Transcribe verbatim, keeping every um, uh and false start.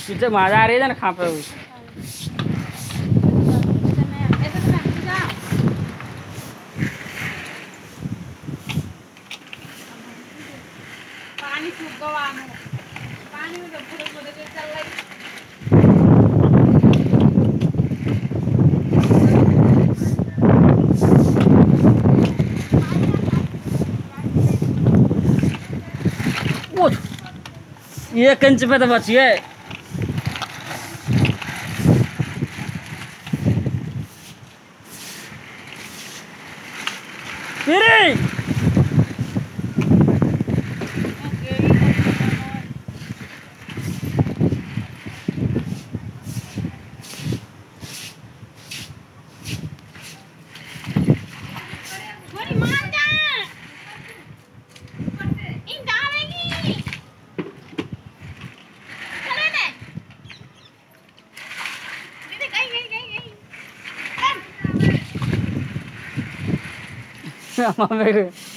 इसे मजा आ रही है ना खा पे पानी सूख गवा पानी में जब पूरे पूरे चल रही एक इंच पे तो बचिए मेरे